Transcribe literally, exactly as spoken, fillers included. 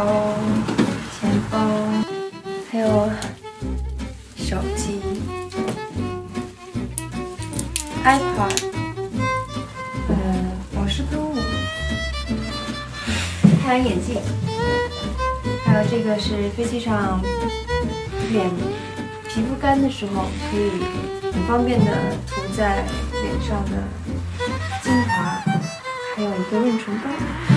包、钱包，还有手机、iPad， 呃，保湿喷雾、太阳眼镜，还有这个是飞机上脸皮肤干的时候可以很方便的涂在脸上的精华，还有一个润唇膏。